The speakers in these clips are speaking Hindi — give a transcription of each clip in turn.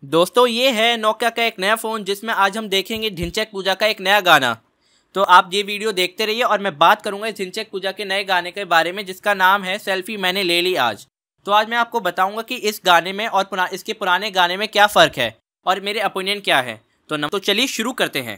दोस्तों ये है नोकिया का एक नया फ़ोन जिसमें आज हम देखेंगे ढिंचैक पूजा का एक नया गाना। तो आप ये वीडियो देखते रहिए और मैं बात करूंगा इस ढिंचैक पूजा के नए गाने के बारे में जिसका नाम है सेल्फी मैंने ले ली आज। तो आज मैं आपको बताऊंगा कि इस गाने में और इसके पुराने गाने में क्या फ़र्क है और मेरे ओपिनियन क्या है। तो चलिए शुरू करते हैं।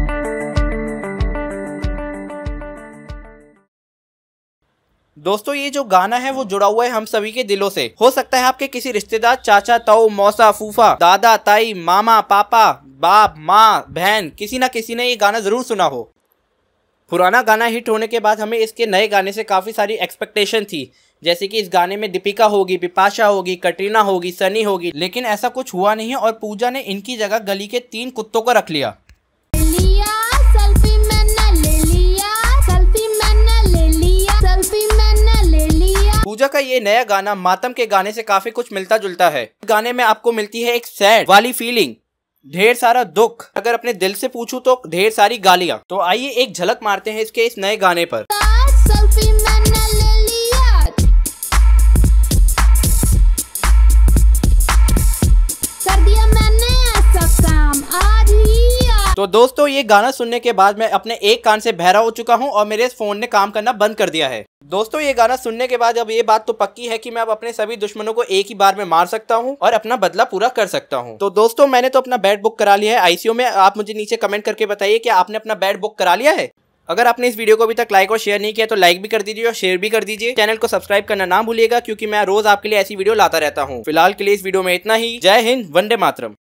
दोस्तों ये जो गाना है वो जुड़ा हुआ है हम सभी के दिलों से। हो सकता है आपके किसी रिश्तेदार, चाचा, ताऊ, मौसा, फूफा, दादा, ताई, मामा, पापा, बाप, माँ, बहन, किसी ना किसी ने ये गाना जरूर सुना हो। पुराना गाना हिट होने के बाद हमें इसके नए गाने से काफ़ी सारी एक्सपेक्टेशन थी, जैसे कि इस गाने में दीपिका होगी, बिपाशा होगी, कटरीना होगी, सनी होगी, लेकिन ऐसा कुछ हुआ नहीं और पूजा ने इनकी जगह गली के 3 कुत्तों को रख लिया। पूजा का ये नया गाना मातम के गाने से काफी कुछ मिलता जुलता है। गाने में आपको मिलती है एक सैड वाली फीलिंग, ढेर सारा दुख, अगर अपने दिल से पूछूं तो ढेर सारी गालियां। तो आइए एक झलक मारते हैं इसके इस नए गाने पर। तो दोस्तों ये गाना सुनने के बाद मैं अपने एक कान से बहरा हो चुका हूँ और मेरे फोन ने काम करना बंद कर दिया है। दोस्तों ये गाना सुनने के बाद अब ये बात तो पक्की है कि मैं अब अपने सभी दुश्मनों को एक ही बार में मार सकता हूँ और अपना बदला पूरा कर सकता हूँ। तो दोस्तों मैंने तो अपना बेड बुक करा लिया है आईसीयू में। आप मुझे नीचे कमेंट करके बताइए कि आपने अपना बेड बुक करा लिया है। अगर आपने इस वीडियो को अभी तक लाइक और शेयर नहीं किया तो लाइक भी कर दीजिए और शेयर भी कर दीजिए। चैनल को सब्सक्राइब करना ना भूलिएगा क्योंकि मैं रोज आपके लिए ऐसी वीडियो लाता रहता हूँ। फिलहाल के लिए इस वीडियो में इतना ही। जय हिंद, वंदे मातरम।